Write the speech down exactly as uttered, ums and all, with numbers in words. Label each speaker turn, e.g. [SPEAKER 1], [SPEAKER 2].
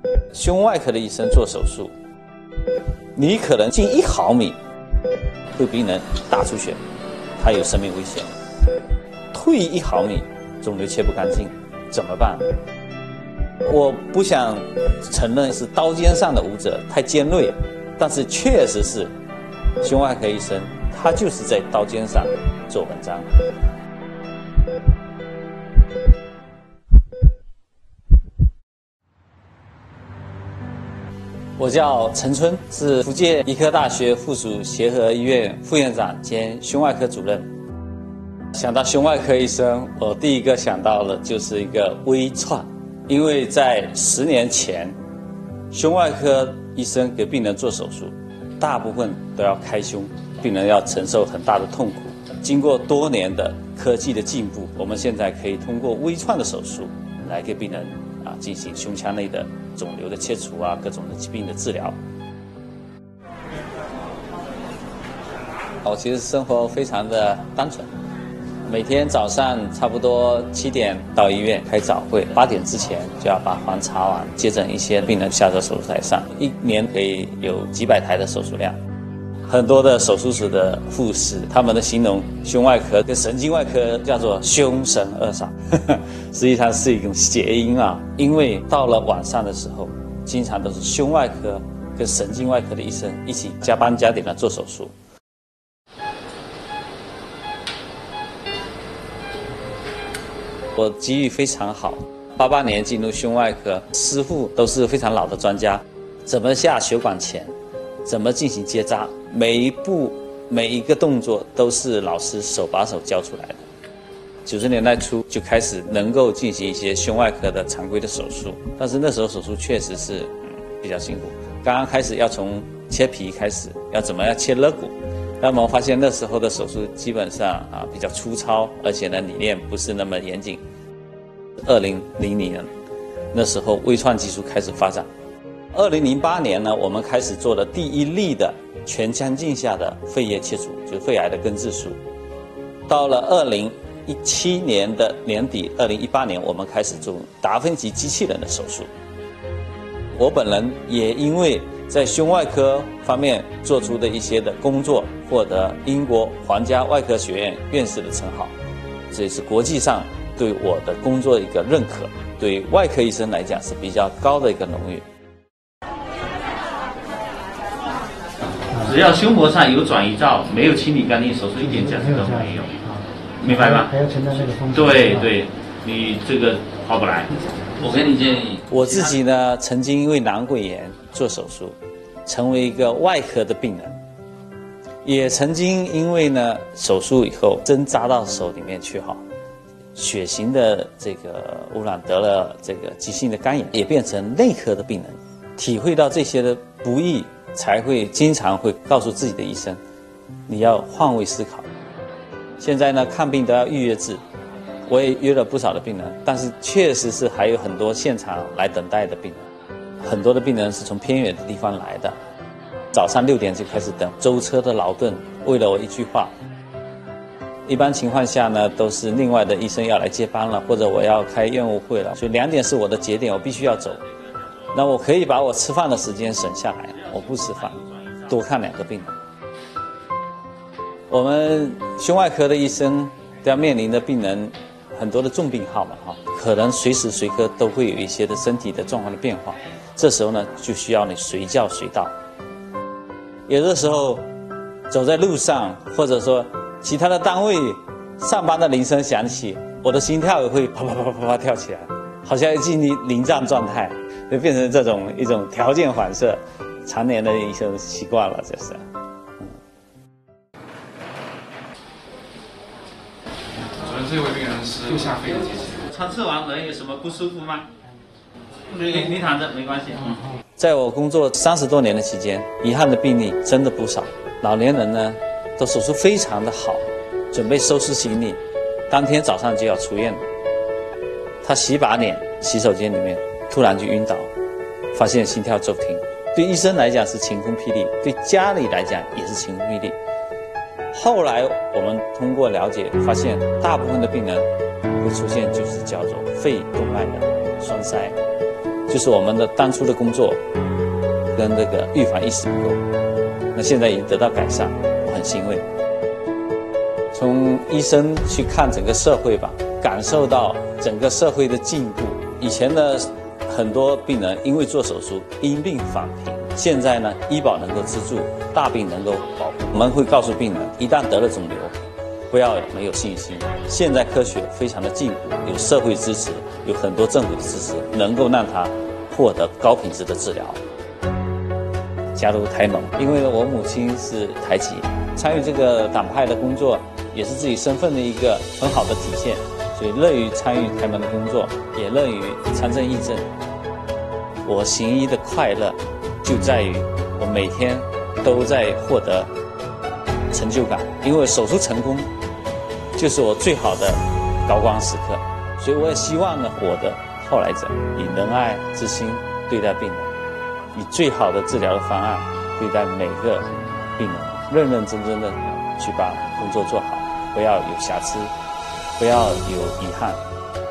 [SPEAKER 1] 胸外科的医生做手术，你可能近一毫米会病人大出血，他有生命危险；退一毫米，肿瘤切不干净，怎么办？我不想承认是刀尖上的舞者太尖锐，但是确实是胸外科医生他就是在刀尖上做文章。我叫陈春，是福建医科大学附属协和医院副院长兼胸外科主任。想到胸外科医生，我第一个想到的就是一个微创，因为在十年前，胸外科医生给病人做手术，大部分都要开胸，病人要承受很大的痛苦。经过多年的科技的进步，我们现在可以通过微创的手术来给病人啊进行胸腔内的肿瘤的切除啊，各种的疾病的治疗。我其实生活非常的单纯，每天早上差不多七点到医院开早会，八点之前就要把房查完，接诊一些病人下到手术台上，一年可以有几百台的手术量。很多的手术室的护士，他们的形容胸外科跟神经外科叫做凶神恶煞，实际上是一种谐音啊。因为到了晚上的时候，经常都是胸外科跟神经外科的医生一起加班加点的做手术。我机遇非常好，八八年进入胸外科，师傅都是非常老的专家，怎么下血管钳，怎么进行结扎，每一步每一个动作都是老师手把手教出来的。九十年代初就开始能够进行一些胸外科的常规的手术，但是那时候手术确实是、嗯、比较辛苦。刚刚开始要从切皮开始，要怎么样切肋骨，那么我发现那时候的手术基本上啊比较粗糙，而且呢理念不是那么严谨。二零零零年那时候微创技术开始发展。二零零八年呢，我们开始做了第一例的全腔镜下的肺叶切除，就是肺癌的根治术。到了二零一七年的年底，二零一八年我们开始做达芬奇机器人的手术。我本人也因为在胸外科方面做出的一些的工作，获得英国皇家外科学院院士的称号，这也是国际上对我的工作的一个认可，对外科医生来讲是比较高的一个荣誉。
[SPEAKER 2] 只要胸膜上有转移灶，没有清理干净，手术一点价值都没有，明白吗？
[SPEAKER 3] 还要承担这个风险。
[SPEAKER 2] 对对，你这个划不来。我给你建议，
[SPEAKER 1] 我自己呢，曾经因为囊溃炎做手术，成为一个外科的病人，也曾经因为呢手术以后针扎到手里面去哈，血型的这个污染得了这个急性的肝炎，也变成内科的病人，体会到这些的不易，才会经常会告诉自己的医生，你要换位思考。现在呢，看病都要预约制，我也约了不少的病人，但是确实是还有很多现场来等待的病人，很多的病人是从偏远的地方来的，早上六点就开始等，舟车的劳顿，为了我一句话。一般情况下呢，都是另外的医生要来接班了，或者我要开院务会了，所以两点是我的节点，我必须要走。那我可以把我吃饭的时间省下来，我不吃饭，多看两个病人。我们胸外科的医生都要面临的病人很多的重病号嘛，哈，可能随时随刻都会有一些的身体的状况的变化，这时候呢，就需要你随叫随到。有的时候走在路上，或者说其他的单位上班的铃声响起，我的心跳也会啪啪啪啪啪啪跳起来，好像进入临战状态，就变成这种一种条件反射，常年的一种习惯了，这是。
[SPEAKER 4] 主任，这位病人是右下肺的结节。
[SPEAKER 2] 穿刺完人有什么不舒服吗？你你躺着没关系。嗯。
[SPEAKER 1] 在我工作三十多年的期间，遗憾的病例真的不少。老年人呢，都手术非常的好，准备收拾行李，当天早上就要出院了。他洗把脸，洗手间里面突然就晕倒，发现心跳骤停。对医生来讲是晴空霹雳，对家里来讲也是晴空霹雳。后来我们通过了解发现，大部分的病人会出现就是叫做肺动脉的栓塞， 就是我们的当初的工作跟这个预防意识不够，那现在已经得到改善，我很欣慰。从医生去看整个社会吧，感受到整个社会的进步。以前呢，很多病人因为做手术因病返贫，现在呢，医保能够资助，大病能够保护。我们会告诉病人，一旦得了肿瘤，不要没有信心。现在科学非常的进步，有社会支持，有很多政府的支持，能够让他获得高品质的治疗。加入台盟，因为我母亲是台籍，参与这个党派的工作，也是自己身份的一个很好的体现，所以乐于参与台盟的工作，也乐于参政议政。我行医的快乐，就在于我每天都在获得成就感，因为手术成功，就是我最好的高光时刻。所以我也希望呢，我的后来者以仁爱之心对待病人，以最好的治疗的方案对待每个病人，认认真真的去把工作做好，不要有瑕疵，不要有遗憾。